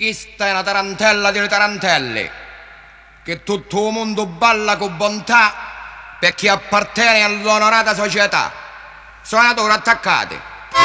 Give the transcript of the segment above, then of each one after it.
Questa è una tarantella delle tarantelle, che tutto il mondo balla con bontà perché appartiene all'onorata società. Suonatori attaccati.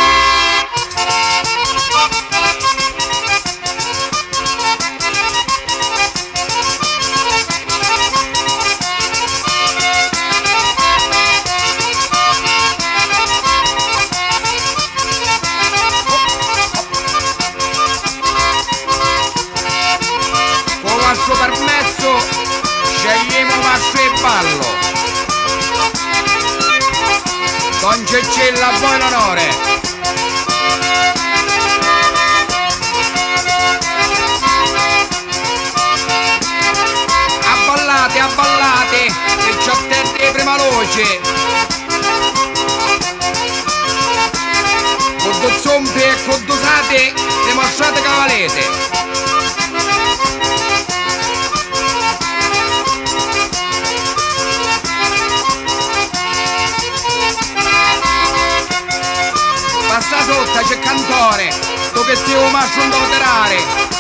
Permesso, scegliamo masso e ballo. Don Cecilla, a voi l'onore. Abballate, abballate, che c'ho di prima luce. Con due zombi e con due sate, dimostrate che valete. Passa sotto, c'è cantore, tu che sei un masso non operare.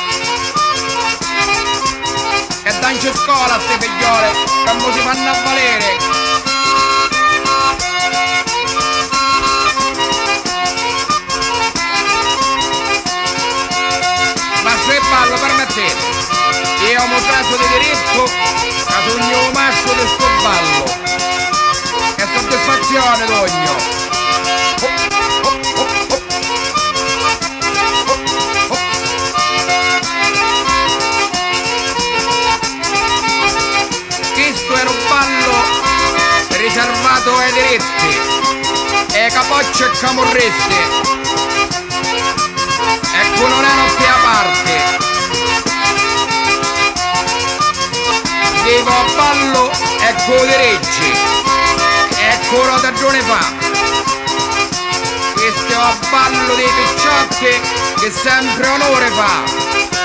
E danci scuola a ste figliole, che non si fanno a valere. Masso e ballo, permettete. Io ho preso di diritto, che sogno un masso di sto ballo. E soddisfazione d'ogno. Riservato ai diritti, e capocce e camorriste, ecco non erano più a parte. Vivo a ballo, ecco di reggi, ecco una stagione fa. Questo è a ballo dei picciotti che sempre onore fa.